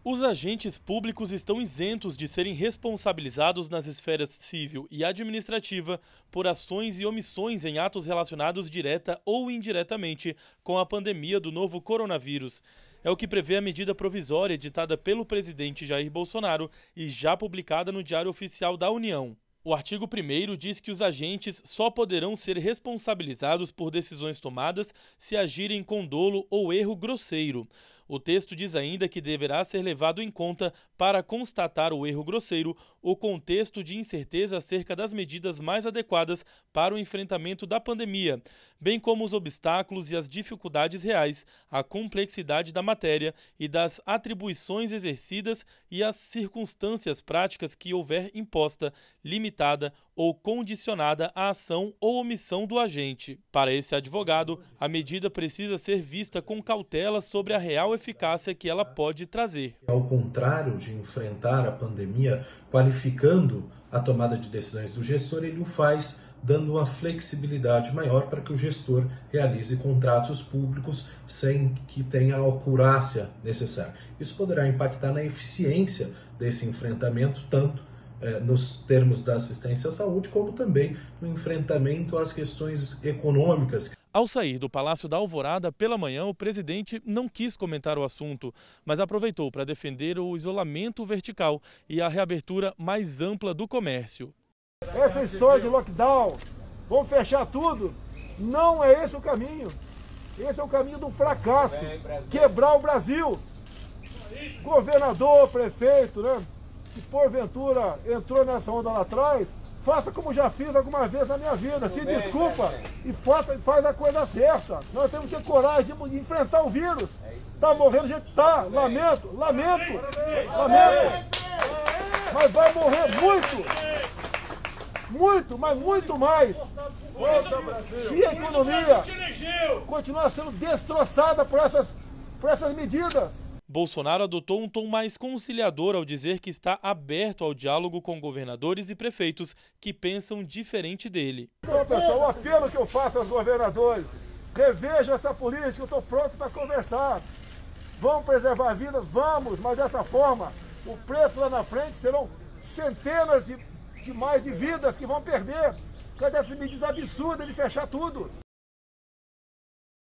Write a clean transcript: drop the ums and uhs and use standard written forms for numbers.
Os agentes públicos estão isentos de serem responsabilizados nas esferas civil e administrativa por ações e omissões em atos relacionados direta ou indiretamente com a pandemia do novo coronavírus. É o que prevê a medida provisória editada pelo presidente Jair Bolsonaro e já publicada no Diário Oficial da União. O artigo 1º diz que os agentes só poderão ser responsabilizados por decisões tomadas se agirem com dolo ou erro grosseiro. O texto diz ainda que deverá ser levado em conta, para constatar o erro grosseiro, o contexto de incerteza acerca das medidas mais adequadas para o enfrentamento da pandemia, bem como os obstáculos e as dificuldades reais, a complexidade da matéria e das atribuições exercidas e as circunstâncias práticas que houver imposta, limitada ou condicionada à ação ou omissão do agente. Para esse advogado, a medida precisa ser vista com cautela sobre a real eficácia que ela pode trazer. Ao contrário de enfrentar a pandemia qualificando a tomada de decisões do gestor, ele o faz dando uma flexibilidade maior para que o gestor realize contratos públicos sem que tenha a acurácia necessária. Isso poderá impactar na eficiência desse enfrentamento, tanto nos termos da assistência à saúde, como também no enfrentamento às questões econômicas. Ao sair do Palácio da Alvorada pela manhã, o presidente não quis comentar o assunto, mas aproveitou para defender o isolamento vertical e a reabertura mais ampla do comércio. Essa história de lockdown, vamos fechar tudo, não é esse o caminho. Esse é o caminho do fracasso, quebrar o Brasil. Governador, prefeito, né, que porventura entrou nessa onda lá atrás, faça como já fiz alguma vez na minha vida, se desculpa e faz a coisa certa. Nós temos que ter coragem de enfrentar o vírus. Tá morrendo, gente, tá, lamento, mas vai morrer muito, mas muito mais. Se a economia continuar sendo destroçada por essas medidas. Bolsonaro adotou um tom mais conciliador ao dizer que está aberto ao diálogo com governadores e prefeitos que pensam diferente dele. Então, pessoal, o apelo que eu faço aos governadores, revejam essa política, eu estou pronto para conversar. Vamos preservar vidas? Vamos, mas dessa forma, o preço lá na frente serão centenas de mais de vidas que vão perder. Cadê essas medidas absurdas de fechar tudo?